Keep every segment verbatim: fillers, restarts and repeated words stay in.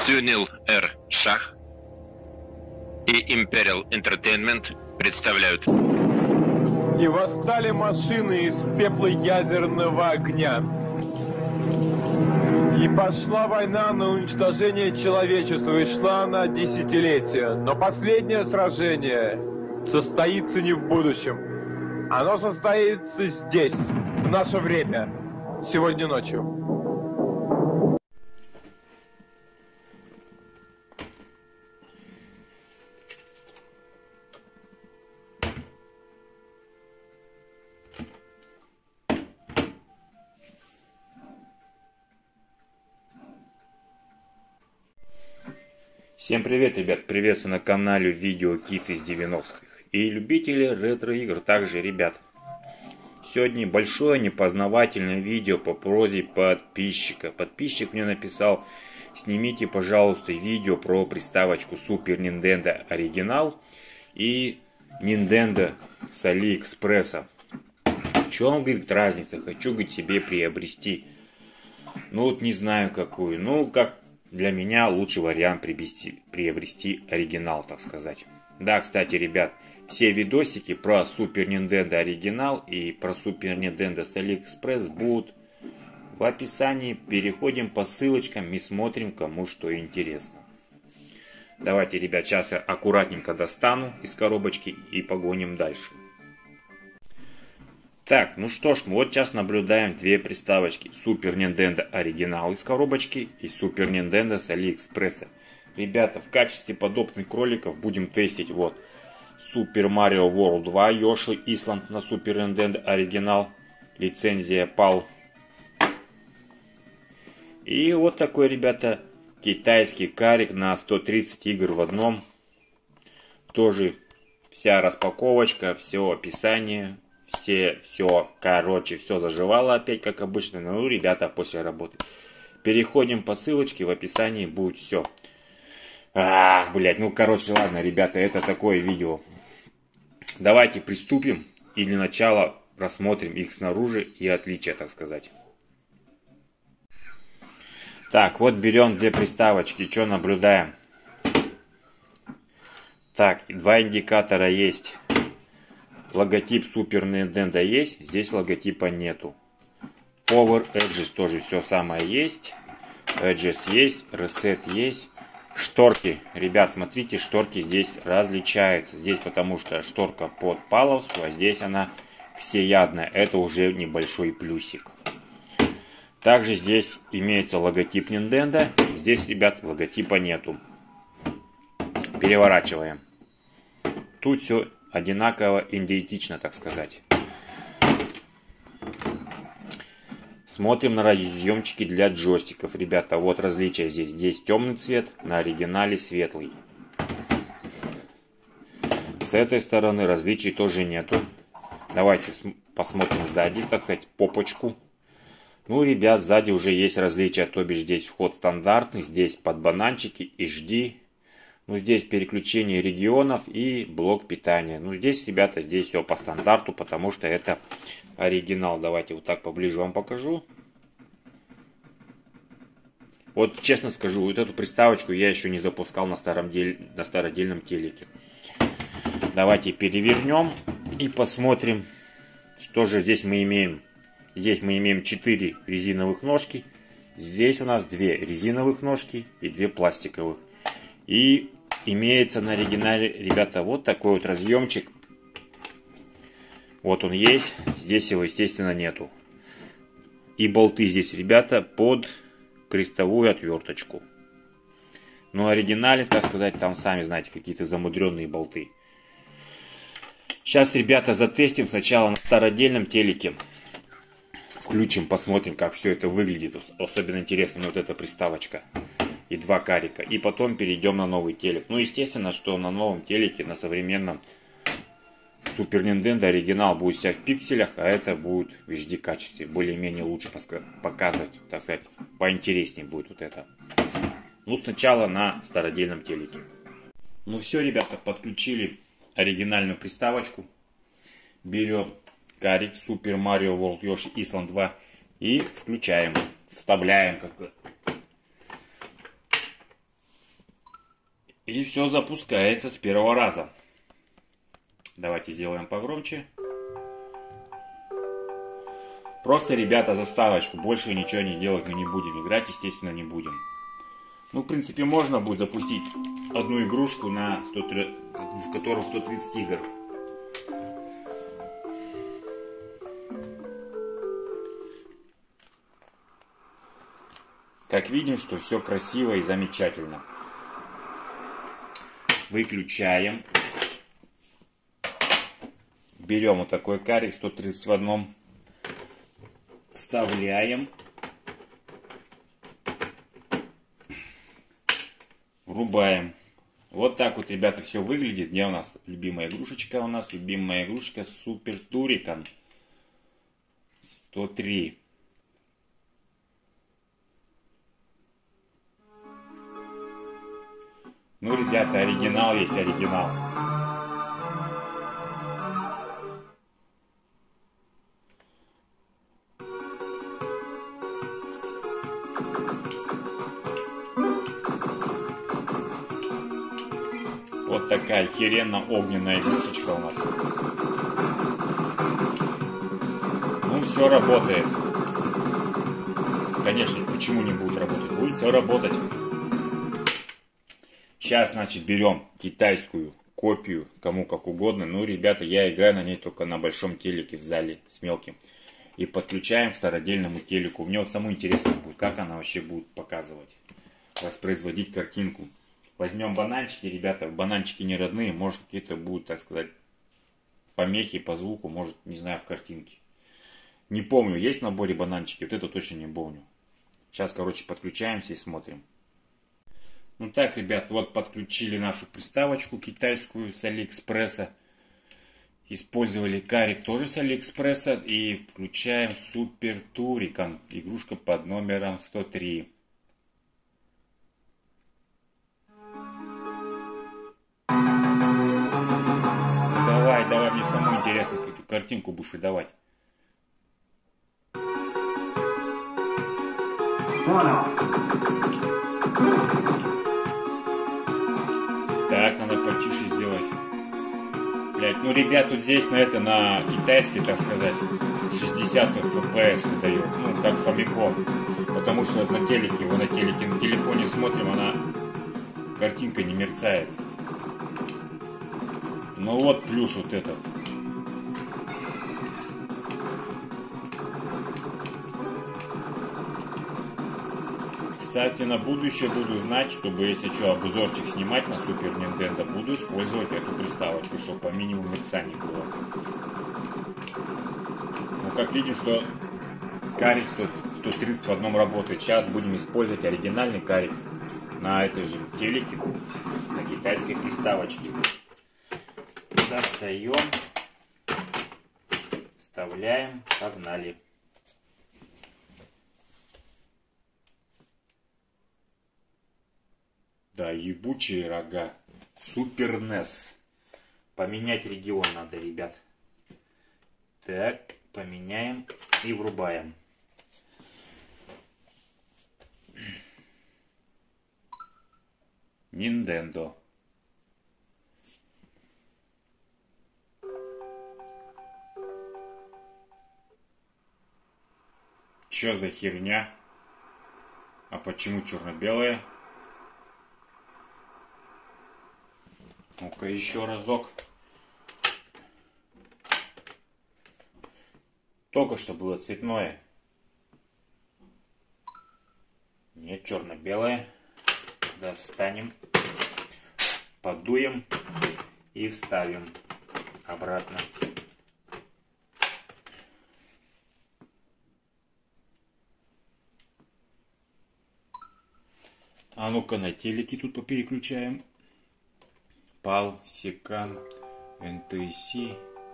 Сюнил Р. Шах и Imperial Entertainment представляют. И восстали машины из пепла ядерного огня. И пошла война на уничтожение человечества, и шла она десятилетия. Но последнее сражение состоится не в будущем. Оно состоится здесь, в наше время, сегодня ночью. Всем привет, ребят! Приветствую на канале Видео Kids из девяностых и любители ретро-игр также, ребят. Сегодня большое непознавательное видео по просьбе подписчика. Подписчик мне написал: снимите, пожалуйста, видео про приставочку Super Nintendo оригинал и Nintendo с Алиэкспресса. В чем, говорит, разница? Хочу, говорит, себе приобрести. Ну вот не знаю какую. Ну как для меня лучший вариант приобрести, приобрести оригинал, так сказать. Да, кстати, ребят, все видосики про Super Nintendo оригинал и про Super Nintendo с Алиэкспресс будут в описании. Переходим по ссылочкам и смотрим, кому что интересно. Давайте, ребят, сейчас я аккуратненько достану из коробочки и погоним дальше. Так, ну что ж, мы вот сейчас наблюдаем две приставочки. Super Nintendo оригинал из коробочки и Super Nintendo с Алиэкспресса. Ребята, в качестве подопытных кроликов будем тестить вот Super Mario World два Yoshi Island на Super Nintendo оригинал. Лицензия пал. И вот такой, ребята, китайский карик на сто тридцать игр в одном. Тоже вся распаковочка, все описание. Все, все, короче, все заживало опять, как обычно. Ну, ребята, после работы. Переходим по ссылочке, в описании будет все. Ах, блядь, ну, короче, ладно, ребята, это такое видео. Давайте приступим и для начала рассмотрим их снаружи и отличия, так сказать. Так, вот берем две приставочки, что наблюдаем? Так, два индикатора есть. Логотип Super Nintendo есть, здесь логотипа нету. Power Edges тоже все самое есть. Edges есть, Reset есть. Шторки, ребят, смотрите, шторки здесь различаются. Здесь потому что шторка под паловскую, а здесь она всеядная. Это уже небольшой плюсик. Также здесь имеется логотип Nintendo. Здесь, ребят, логотипа нету. Переворачиваем. Тут все одинаково, идентично, так сказать. Смотрим на разъемчики для джойстиков, ребята. Вот различия здесь. Здесь темный цвет, на оригинале светлый. С этой стороны различий тоже нету. Давайте посмотрим сзади, так сказать, попочку. Ну, ребят, сзади уже есть различия. То бишь здесь вход стандартный, здесь под бананчики, эйч ди. Ну, здесь переключение регионов и блок питания. Ну, здесь, ребята, здесь все по стандарту, потому что это оригинал. Давайте вот так поближе вам покажу. Вот, честно скажу, вот эту приставочку я еще не запускал на, старом дель... на стародельном телеке. Давайте перевернем и посмотрим, что же здесь мы имеем. Здесь мы имеем четыре резиновых ножки. Здесь у нас две резиновых ножки и две пластиковых. И имеется на оригинале, ребята, вот такой вот разъемчик. Вот он есть. Здесь его, естественно, нету. И болты здесь, ребята, под крестовую отверточку. Но в оригинале, так сказать, там, сами знаете, какие-то замудренные болты. Сейчас, ребята, затестим сначала на стародельном телеке. Включим, посмотрим, как все это выглядит. Особенно интересно вот эта приставочка. И два карика. И потом перейдем на новый телек. Ну, естественно, что на новом телеке, на современном Super Nintendo оригинал будет вся в пикселях, а это будет в эйч ди качестве. Более-менее лучше показывать, так сказать, поинтереснее будет вот это. Ну, сначала на стародельном телеке. Ну все, ребята, подключили оригинальную приставочку. Берем карик Super Mario World Yoshi Island два и включаем. Вставляем как-то. И все запускается с первого раза. Давайте сделаем погромче. Просто, ребята, заставочку. Больше ничего не делать мы не будем. Играть, естественно, не будем. Ну, в принципе, можно будет запустить одну игрушку, на сто, в которой сто тридцать игр. Как видим, что все красиво и замечательно. Выключаем. Берем вот такой карик сто тридцать в одном. Вставляем. Врубаем. Вот так вот, ребята, все выглядит. Где у нас любимая игрушечка? У нас любимая игрушка Super Turrican сто три. Ну, ребята, оригинал есть оригинал. Вот такая охеренно огненная игрушечка у нас. Ну, все работает. Конечно, почему не будет работать? Будет все работать. Сейчас, значит, берем китайскую копию, кому как угодно. Ну, ребята, я играю на ней только на большом телеке в зале с мелким. И подключаем к стародельному телеку. Мне вот самому интересно будет, как она вообще будет показывать, воспроизводить картинку. Возьмем бананчики, ребята, бананчики не родные, может какие-то будут, так сказать, помехи по звуку, может, не знаю, в картинке. Не помню, есть в наборе бананчики, вот это точно не помню. Сейчас, короче, подключаемся и смотрим. Ну так, ребят, вот подключили нашу приставочку китайскую с Алиэкспресса. Использовали карик тоже с Алиэкспресса и включаем Super Turrican, игрушка под номером сто три. Давай, давай, мне самому интересно, какую картинку будешь выдавать. Так, надо потише сделать. Блять, ну, ребят, тут здесь на это, на китайский, так сказать, шестьдесят эф пи эс выдает, ну, как Famicom. Потому что вот на телеке, вы на телеке, на телефоне смотрим, она, картинка не мерцает. Ну вот плюс вот этот. Кстати, на будущее буду знать, чтобы, если что, обзорчик снимать на Super Nintendo, буду использовать эту приставочку, чтобы по минимуму мерцания было. Ну, как видим, что карик сто тридцать в одном работает. Сейчас будем использовать оригинальный карик на этой же телеке, на китайской приставочке. Достаем, вставляем, погнали. Да, ебучие рога. Супер нес. Поменять регион надо, ребят. Так, поменяем и врубаем. Nintendo. Чё за херня? А почему черно-белое? Ну-ка еще разок. Только что было цветное. Нет, черно-белое. Достанем, подуем и вставим обратно. А ну-ка на телеке тут попереключаем. пал, секан, эн ти си.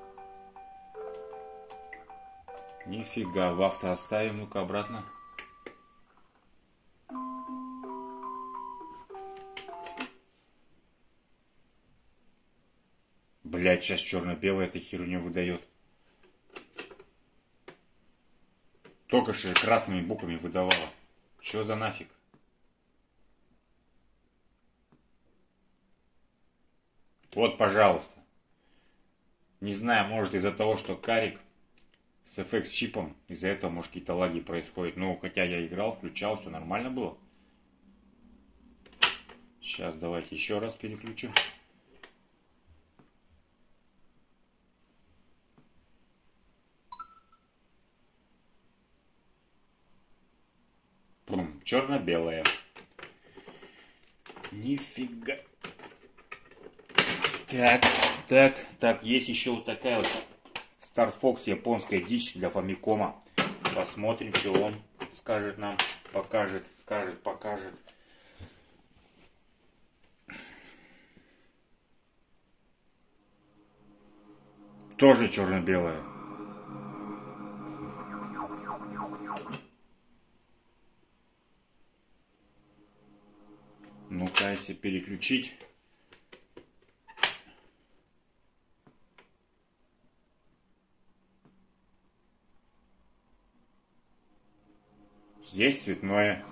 Нифига, в авто оставим, ну-ка обратно. Блять, сейчас черно-белое эта херню выдает. Только что красными буквами выдавала. Что за нафиг? Вот, пожалуйста. Не знаю, может из-за того, что карик с эф экс чипом, из-за этого, может, какие-то лаги происходят. Ну, хотя я играл, включал, все нормально было. Сейчас давайте еще раз переключим. Пум, черно-белое. Нифига. Так, так, так, есть еще вот такая вот Star Fox, японская дичь для Фамикома. Посмотрим, что он скажет нам, покажет, скажет, покажет. Тоже черно-белая. Ну-ка, если переключить. Здесь цветное.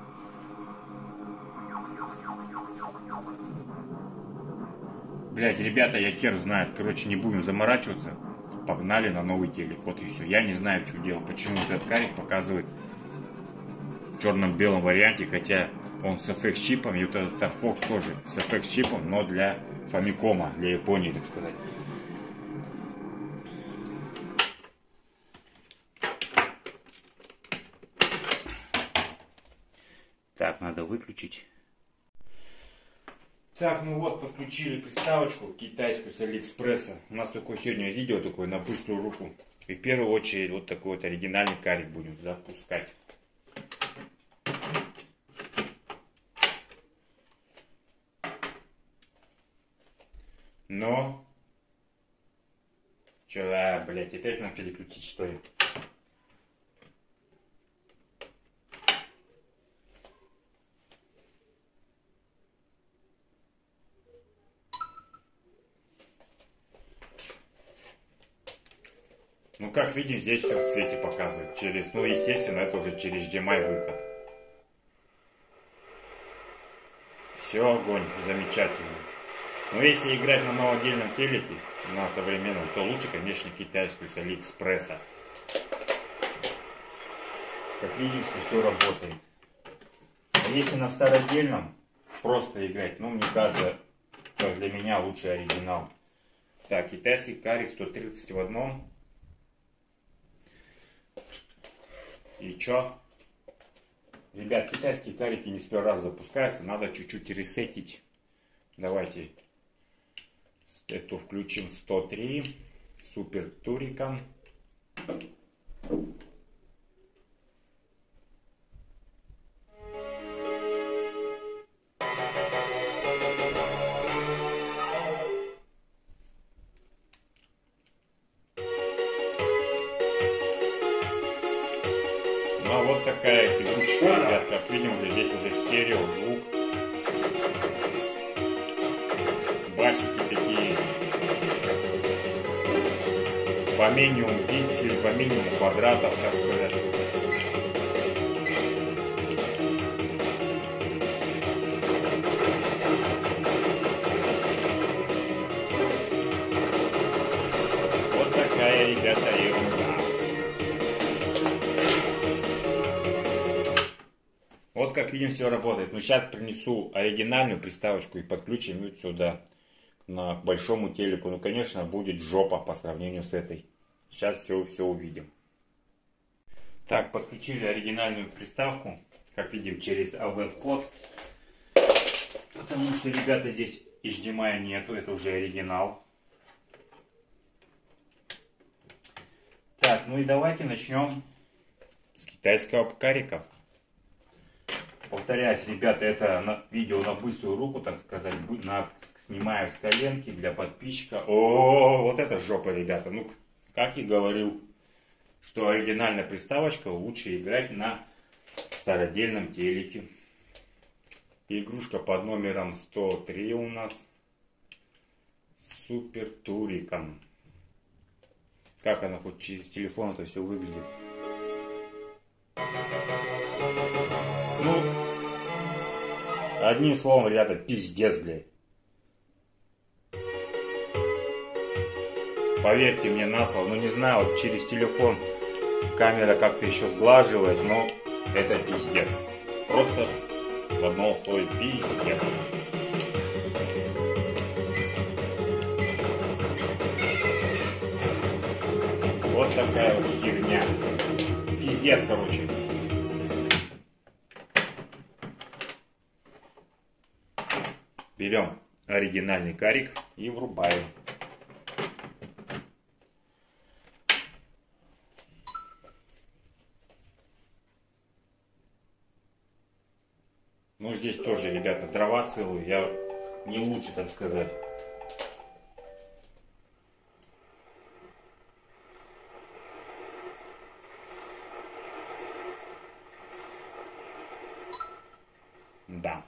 Блять, ребята, я хер знает. Короче, не будем заморачиваться. Погнали на новый телек. Вот и все. Я не знаю, что делать. Почему этот карик показывает в черном-белом варианте, хотя он с эф экс чипом. И вот этот Star Fox тоже с эф экс чипом, но для Фамикома, для Японии, так сказать. Так, надо выключить. Так, ну вот, подключили приставочку китайскую с Алиэкспресса. У нас такое сегодня видео, такое на быструю руку. И в первую очередь вот такой вот оригинальный карик будем запускать. Но... Че, а, блядь, опять нам переключить, что ли? Ну, как видим, здесь все в цвете показывает. Через, ну, естественно, это уже через эйч ди эм ай выход. Все, огонь, замечательно. Но если играть на новодельном телеке, на современном, то лучше, конечно, китайскую с Алиэкспресса. Как видим, что все работает. А если на стародельном просто играть, ну, мне кажется, что для меня лучше оригинал. Так, китайский карик сто тридцать в одном. И чё? Ребят, китайские карики не с первого раза запускаются, надо чуть-чуть ресетить. Давайте эту включим сто три, Супер Турикан. Ну а вот такая игрушка, ребят, как видим, уже здесь уже стерео звук. Басики такие. По минимуму пикселей, по минимуму квадратов, так сказать. Вот такая, ребята, ерунда. Вот как видим, все работает. Ну, сейчас принесу оригинальную приставочку и подключим ее сюда, на большому телеку. Ну, конечно, будет жопа по сравнению с этой. Сейчас все, все увидим. Так, подключили оригинальную приставку. Как видим, через эй ви вход. Потому что, ребята, здесь эйч ди эм ай нету. Это уже оригинал. Так, ну и давайте начнем с китайского карика. Повторяюсь, ребята, это на, видео на быструю руку, так сказать, на, снимаю с коленки для подписчика. О, вот это жопа, ребята. Ну, как и говорил, что оригинальная приставочка лучше играть на стародельном телеке. Игрушка под номером сто три у нас. Супер Турикан. Как она хоть через телефон это все выглядит. Ну, одним словом, ребята, пиздец, блядь. Поверьте мне на слово, ну не знаю, вот через телефон камера как-то еще сглаживает, но это пиздец. Просто в одном слове пиздец. Вот такая вот херня. Пиздец, короче. Берем оригинальный карик и врубаем. Ну здесь тоже, ребята, дрова целые, я не лучше, так сказать. Да.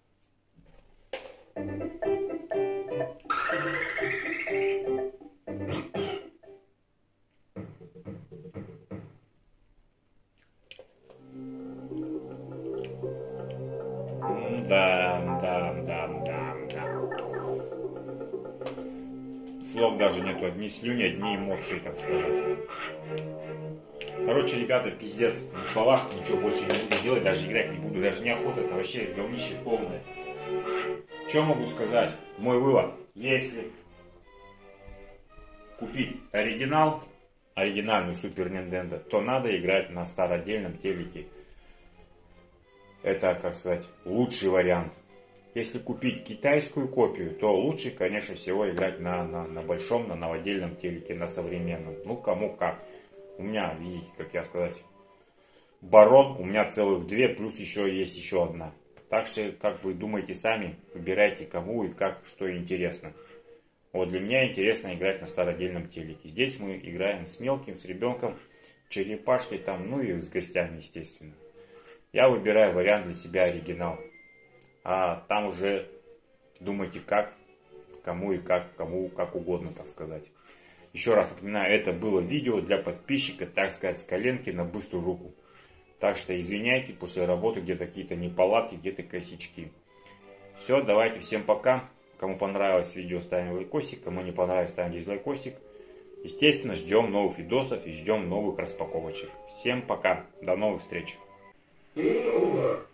Да, да, да, да, да. Слов даже нету, одни слюни, одни эмоции, так сказать. Короче, ребята, пиздец, в словах ничего больше не буду делать, даже играть не буду, даже неохота, это вообще говнище полное. Что могу сказать? Мой вывод, если купить оригинал, оригинальный Супер Нинтендо, то надо играть на стародельном телеке. Это, как сказать, лучший вариант. Если купить китайскую копию, то лучше, конечно, всего играть на, на, на большом, на новодельном телеке, на современном. Ну, кому как. У меня, видите, как я сказать, барон, у меня целых две, плюс еще есть еще одна. Так что, как бы, думайте сами, выбирайте кому и как, что интересно. Вот для меня интересно играть на стародельном телеке. Здесь мы играем с мелким, с ребенком, черепашкой там, ну и с гостями, естественно. Я выбираю вариант для себя оригинал. А там уже думайте как, кому и как, кому как угодно, так сказать. Еще раз напоминаю, это было видео для подписчика, так сказать, с коленки на быструю руку. Так что извиняйте, после работы где-то какие-то неполадки, где-то косячки. Все, давайте, всем пока. Кому понравилось видео, ставим лайкосик, кому не понравилось, ставим дизлайкосик. Естественно, ждем новых видосов и ждем новых распаковочек. Всем пока, до новых встреч. Game over.